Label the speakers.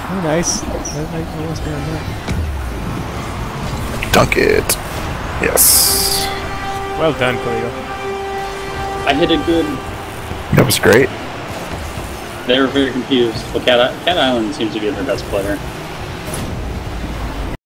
Speaker 1: Oh, nice. That almost be on that.
Speaker 2: Dunk it. Yes.
Speaker 1: Well done, Cleo.
Speaker 3: I hit it good.
Speaker 2: That was great.
Speaker 3: They were very confused. Well, Cat Island seems to be their best player.